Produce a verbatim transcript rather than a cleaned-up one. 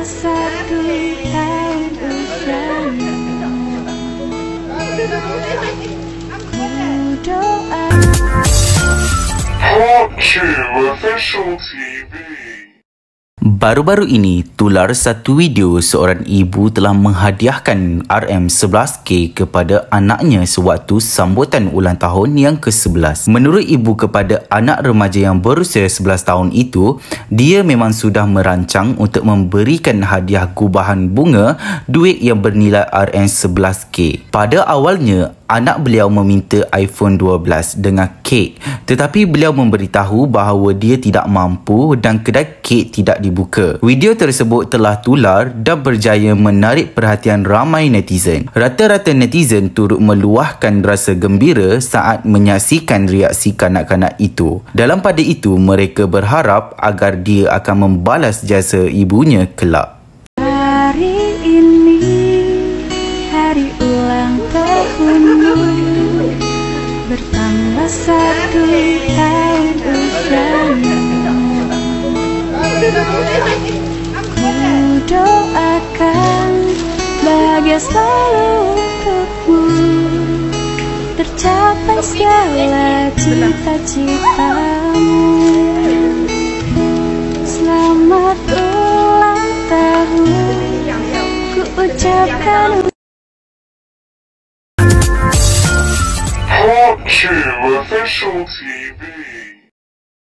satu tahun usianya. Ku doa Baru-baru ini, tular satu video seorang ibu telah menghadiahkan R M sebelas K kepada anaknya sewaktu sambutan ulang tahun yang ke sebelas. Menurut ibu kepada anak remaja yang berusia sebelas tahun itu, dia memang sudah merancang untuk memberikan hadiah gubahan bunga duit yang bernilai R M sebelas K. Pada awalnya, anak beliau meminta iPhone dua belas dengan kek, tetapi beliau memberitahu bahawa dia tidak mampu dan kedai kek tidak dibuka. Video tersebut telah tular dan berjaya menarik perhatian ramai netizen. Rata-rata netizen turut meluahkan rasa gembira saat menyaksikan reaksi kanak-kanak itu. Dalam pada itu, mereka berharap agar dia akan membalas jasa ibunya kelak. hari ini hari ulang tahunmu, bertambah satu tahun usianya. Ku doakan bahagia selalu untukmu, tercapai segala cita-citamu. Selamat ulang tahun, ku ucapkan. Hot Official T V